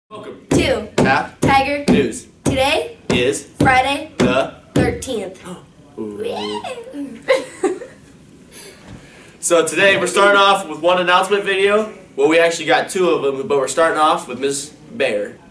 Welcome to Half Tiger News. Today Is Friday the 13th. So today we're starting off with one announcement video. Well, we actually got two of them, but we're starting off with Miss Bear.